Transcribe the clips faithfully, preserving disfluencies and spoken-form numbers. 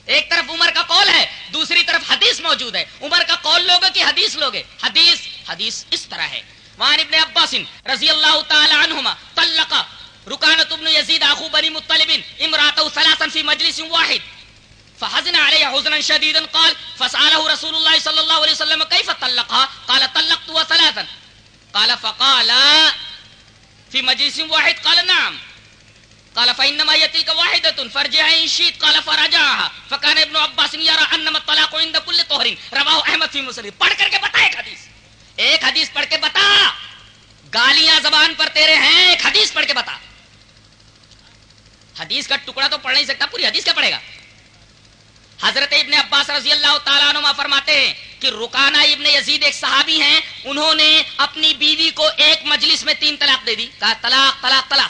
ایک طرف عمر کا قول ہے، دوسری طرف حدیث موجود ہے. عمر کا قول لوگے کہ حدیث لوگے؟ حدیث. حدیث اس طرح ہے. وعن ابن عباس رضی اللہ تعالی عنہما طلق رکانۃ بن یزید اخو بنی مطلب امرأته ثلاثا في مجلس واحد فحزن عليها حزنا شديدا قال فسأله رسول الله صلى الله عليه وسلم كيف طلقها قال طلقتها ثلاثا قال فقال في مجلس واحد قال نعم قال فإنما هي تلك واحدة فارجعها إن شئت قال فرجعها فكان ابن عباس يرى أنما الطلاق عند كل طهر رواه أحمد في مسند. پڑھ کر کے بتا ایک حدیث، ایک حدیث پڑھ کے بتا. گالیاں زبان پر تیرے ہیں، ایک حدیث پڑھ کے بتا. حدیث کا ٹکڑا تو پڑھ نہیں سکتا، پوری حدیث کیا پڑھے گا؟ حضرت ابن عباس رضی اللہ تعالیٰ عنہ فرماتے ہیں کہ رکانہ ابن یزید ایک صحابی ہیں، انہوں نے اپنی بیوی کو ایک مجلس میں تین طلاق دے دی. کہا طلاق طلاق طلاق.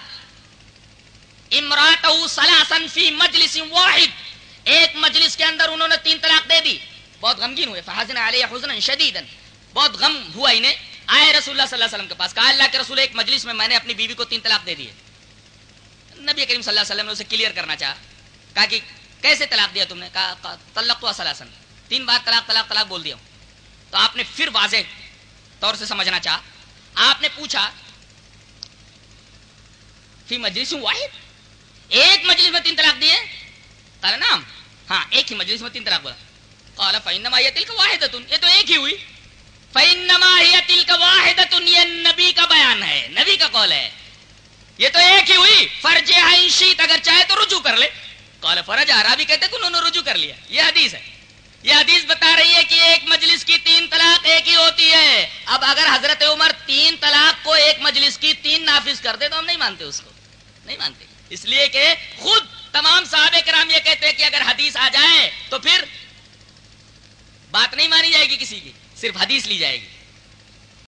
امرأتہ ثلاثا فی مجلس واحد، ایک مجلس کے اندر انہوں نے تین طلاق دے دی. بہت غمگین ہوئے. فحزن علیہ حزنا شدیدا، بہت غم ہوا انہیں. آئے رسول اللہ صلی اللہ علیہ وسلم کے پاس، کہا اللہ کے رسول ایک مجلس میں میں نے اپنی بیوی کو تین طلاق دے دی ہے. نبی کریم صلی اللہ علیہ وسلم نے اسے کلیئر کرنا چاہا. کہا کہ کیسے طلاق دیا تم نے؟ کہا طلقتها ثلاثا، تین بار طلاق طلاق طلاق بول دیا ہوں. تو آپ نے پھر واضح طور سے سمجھنا چاہا. آپ نے پوچھا فی مجلس واحد، ایک مجلس میں تین طلاق دیے؟ قال نعم، ہاں ایک ہی مجلس میں تین طلاق بولا. قال فإنما هي تلك واحدة، یہ تو ایک ہی ہوئی. فإنما هي تلك واحدة، یہ نبی کا بیان ہے، نبی کا قول ہے، یہ تو ایک ہی ہوئی. فرجعها إن شئت، اگر چاہے تو رجوع کر لے. قال فرجع، راوی کہتے ہیں کہ انہوں نے رجوع کر لیا. یہ حدیث ہے، یہ حدیث بتا رہی ہے کہ ایک مجلس کی تین طلاق ایک ہی ہوتی ہے. اب اگر حضرت عمر تین طلاق کو ایک مجلس کی تین نافذ کر دے تو ہم نہیں مانتے، اس کو نہیں مانتے. اس لیے کہ خود تمام صحابہ کرام یہ کہتے ہیں کہ اگر حدیث آ جائے تو پھر بات نہیں مانی جائے گی کسی کی، صرف حدیث لی جائے گی.